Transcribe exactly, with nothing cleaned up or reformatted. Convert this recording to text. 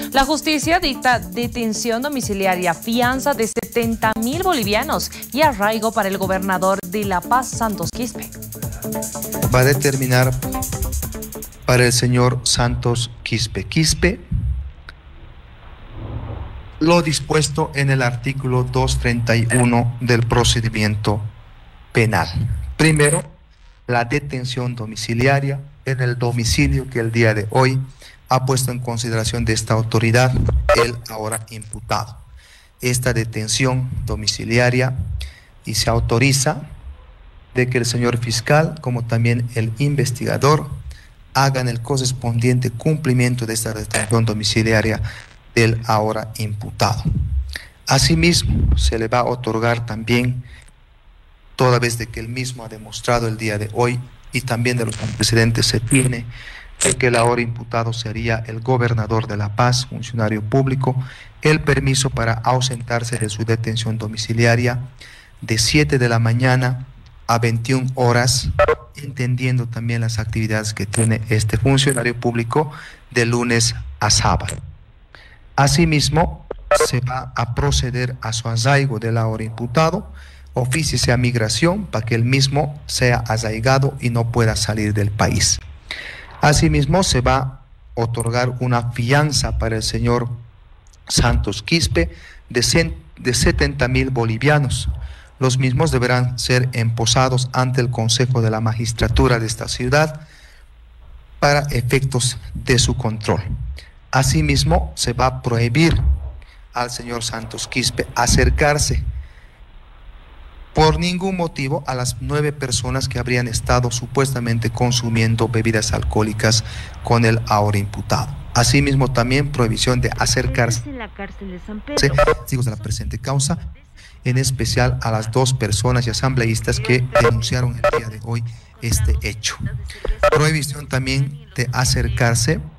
La justicia dicta detención domiciliaria, fianza de setenta mil bolivianos y arraigo para el gobernador de La Paz, Santos Quispe. Va a determinar para el señor Santos Quispe. Quispe lo dispuesto en el artículo doscientos treinta y uno del procedimiento penal. Primero, la detención domiciliaria en el domicilio que el día de hoy ha puesto en consideración de esta autoridad el ahora imputado. Esta detención domiciliaria y se autoriza de que el señor fiscal como también el investigador hagan el correspondiente cumplimiento de esta detención domiciliaria del ahora imputado. Asimismo, se le va a otorgar también, toda vez de que el mismo ha demostrado el día de hoy y también de los antecedentes se tiene, de que el ahora imputado sería el gobernador de La Paz, funcionario público, el permiso para ausentarse de su detención domiciliaria de siete de la mañana a veintiuna horas, entendiendo también las actividades que tiene este funcionario público de lunes a sábado. Asimismo, se va a proceder a su arraigo del ahora imputado, ofíciese a migración para que el mismo sea arraigado y no pueda salir del país. Asimismo, se va a otorgar una fianza para el señor Santos Quispe de, de setenta mil bolivianos. Los mismos deberán ser emposados ante el Consejo de la Magistratura de esta ciudad para efectos de su control. Asimismo, se va a prohibir al señor Santos Quispe acercarse por ningún motivo a las nueve personas que habrían estado supuestamente consumiendo bebidas alcohólicas con el ahora imputado. Asimismo, también prohibición de acercarse a testigos de la presente causa, en especial a las dos personas y asambleístas que denunciaron el día de hoy este hecho. Prohibición también de acercarse